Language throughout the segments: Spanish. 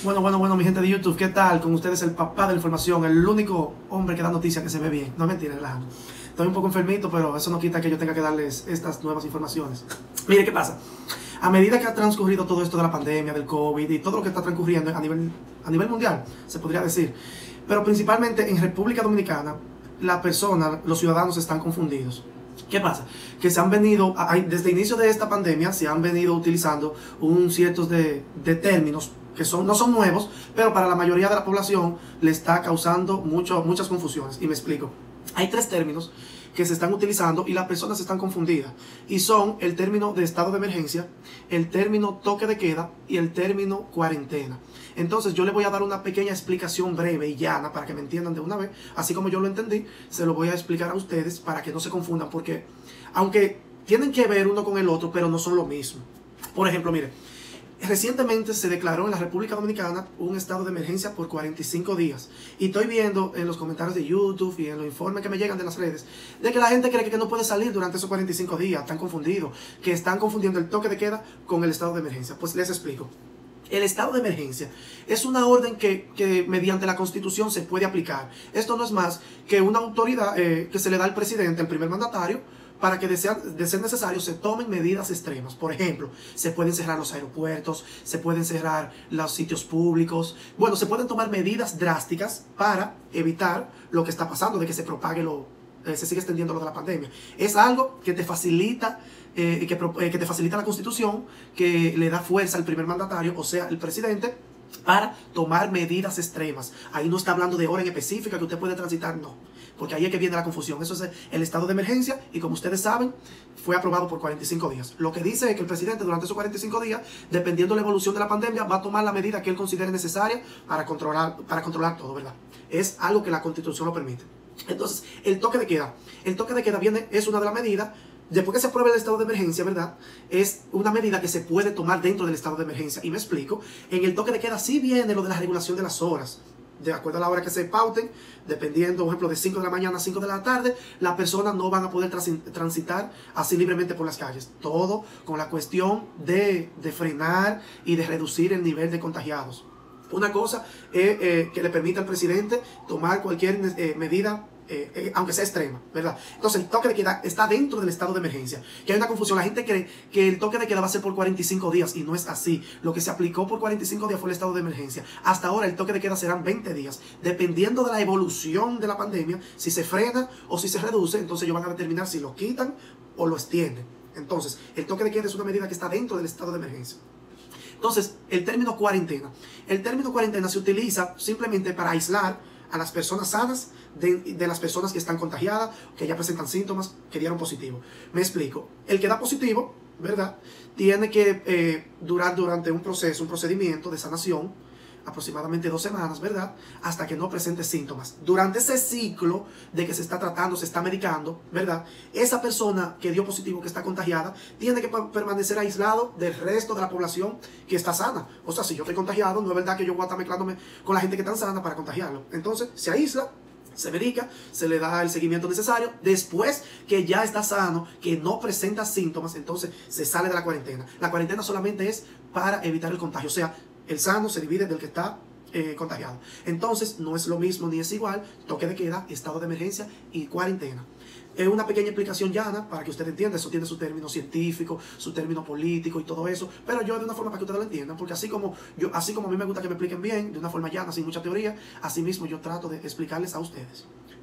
Bueno, mi gente de YouTube, ¿qué tal? Con ustedes el papá de la información, el único hombre que da noticias que se ve bien. No es mentira, relajando. Estoy un poco enfermito, pero eso no quita que yo tenga que darles estas nuevas informaciones. Mire, ¿qué pasa? A medida que ha transcurrido todo esto de la pandemia, del COVID y todo lo que está transcurriendo a nivel mundial, se podría decir, pero principalmente en República Dominicana, la persona, los ciudadanos están confundidos. ¿Qué pasa? Que se han venido, desde el inicio de esta pandemia, se han venido utilizando ciertos de términos que no son nuevos, pero para la mayoría de la población le está causando muchas confusiones. Y me explico. Hay tres términos que se están utilizando y las personas están confundidas. Y son el término de estado de emergencia, el término toque de queda y el término cuarentena. Entonces yo les voy a dar una pequeña explicación breve y llana para que me entiendan de una vez. Así como yo lo entendí, se lo voy a explicar a ustedes para que no se confundan. Porque aunque tienen que ver uno con el otro, pero no son lo mismo. Por ejemplo, mire. Recientemente se declaró en la República Dominicana un estado de emergencia por 45 días. Y estoy viendo en los comentarios de YouTube y en los informes que me llegan de las redes de que la gente cree que no puede salir durante esos 45 días. Están confundidos, que están confundiendo el toque de queda con el estado de emergencia. Pues les explico. El estado de emergencia es una orden que mediante la Constitución se puede aplicar. Esto no es más que una autoridad que se le da al presidente, el primer mandatario, para que de ser necesario se tomen medidas extremas. Por ejemplo, se pueden cerrar los aeropuertos, se pueden cerrar los sitios públicos. Bueno, se pueden tomar medidas drásticas para evitar lo que está pasando, de que se propague se sigue extendiendo lo de la pandemia. Es algo que te facilita que te facilita la Constitución, que le da fuerza al primer mandatario, o sea, el presidente, para tomar medidas extremas. Ahí no está hablando de hora en específica que usted puede transitar, no. Porque ahí es que viene la confusión. Eso es el estado de emergencia y, como ustedes saben, fue aprobado por 45 días. Lo que dice es que el presidente durante esos 45 días, dependiendo de la evolución de la pandemia, va a tomar la medida que él considere necesaria para controlar todo, ¿verdad? Es algo que la Constitución lo permite. Entonces, el toque de queda. El toque de queda es una de las medidas. Después que se apruebe el estado de emergencia, ¿verdad? Es una medida que se puede tomar dentro del estado de emergencia. Y me explico. En el toque de queda sí viene lo de la regulación de las horas. De acuerdo a la hora que se pauten, dependiendo, por ejemplo, de 5 de la mañana a 5 de la tarde, las personas no van a poder transitar así libremente por las calles. Todo con la cuestión de frenar y de reducir el nivel de contagiados. Una cosa es que le permite al presidente tomar cualquier medida, aunque sea extrema, ¿verdad? Entonces el toque de queda está dentro del estado de emergencia. Que hay una confusión, la gente cree que el toque de queda va a ser por 45 días y no es así. Lo que se aplicó por 45 días fue el estado de emergencia. Hasta ahora el toque de queda serán 20 días. Dependiendo de la evolución de la pandemia, si se frena o si se reduce, entonces ellos van a determinar si lo quitan o lo extienden. Entonces el toque de queda es una medida que está dentro del estado de emergencia. Entonces, el término cuarentena. El término cuarentena se utiliza simplemente para aislar a las personas sanas de las personas que están contagiadas, que ya presentan síntomas, que dieron positivo. Me explico. El que da positivo, ¿verdad? Tiene que durar durante un procedimiento de sanación, aproximadamente 2 semanas, ¿verdad? Hasta que no presente síntomas. Durante ese ciclo de que se está tratando, se está medicando, ¿verdad? Esa persona que dio positivo, que está contagiada, tiene que permanecer aislado del resto de la población que está sana. O sea, si yo estoy contagiado, no es verdad que yo voy a estar mezclándome con la gente que está sana para contagiarlo. Entonces, se aísla, se medica, se le da el seguimiento necesario. Después que ya está sano, que no presenta síntomas, entonces se sale de la cuarentena. La cuarentena solamente es para evitar el contagio. O sea, el sano se divide del que está contagiado. Entonces, no es lo mismo ni es igual toque de queda, estado de emergencia y cuarentena. Es una pequeña explicación llana para que usted entienda. Eso tiene su término científico, su término político y todo eso. Pero yo de una forma para que ustedes lo entiendan. Porque así como a mí me gusta que me expliquen bien, de una forma llana, sin mucha teoría, así mismo yo trato de explicarles a ustedes.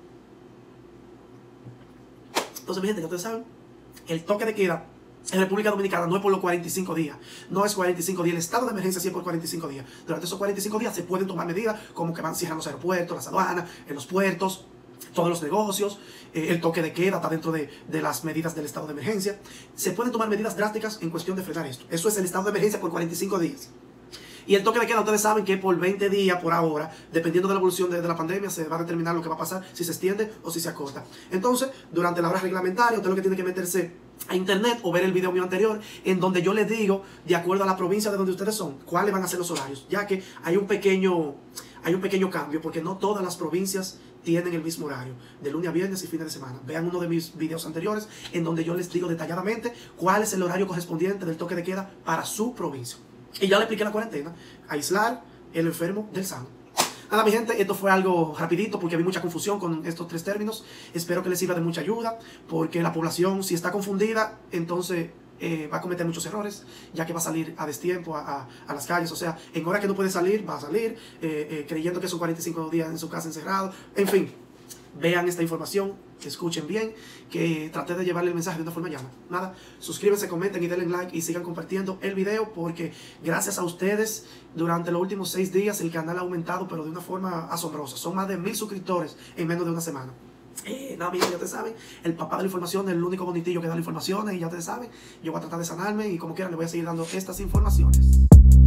Entonces, mi gente, ya ustedes saben, el toque de queda en República Dominicana no es por los 45 días. No es 45 días. El estado de emergencia sí es por 45 días. Durante esos 45 días se pueden tomar medidas como que van cerrando los aeropuertos, las aduanas, en los puertos, todos los negocios. El toque de queda está dentro de las medidas del estado de emergencia. Se pueden tomar medidas drásticas en cuestión de frenar esto. Eso es el estado de emergencia por 45 días. Y el toque de queda, ustedes saben que por 20 días por ahora, dependiendo de la evolución de la pandemia, se va a determinar lo que va a pasar, si se extiende o si se acorta. Entonces, durante la hora reglamentaria, usted lo que tiene que meterse a internet o ver el video mío anterior, en donde yo les digo, de acuerdo a la provincia de donde ustedes son, cuáles van a ser los horarios, ya que hay un pequeño cambio, porque no todas las provincias tienen el mismo horario, de lunes a viernes y fines de semana. Vean uno de mis videos anteriores, en donde yo les digo detalladamente cuál es el horario correspondiente del toque de queda para su provincia. Y ya le expliqué la cuarentena, aislar, el enfermo del sano. Nada, mi gente, esto fue algo rapidito porque vi mucha confusión con estos tres términos. Espero que les sirva de mucha ayuda, porque la población, si está confundida, entonces va a cometer muchos errores, ya que va a salir a destiempo a las calles. O sea, en hora que no puede salir, va a salir creyendo que son 45 días en su casa encerrado. En fin, vean esta información, que escuchen bien, que traté de llevarle el mensaje de una forma llana. Nada, suscríbanse, comenten y denle like y sigan compartiendo el video, porque gracias a ustedes durante los últimos 6 días el canal ha aumentado, pero de una forma asombrosa. Son más de 1000 suscriptores en menos de una semana. Nada, miren, ya te saben, el papá de la información, el único bonitillo que da la información, y ya te saben, yo voy a tratar de sanarme y como quiera le voy a seguir dando estas informaciones.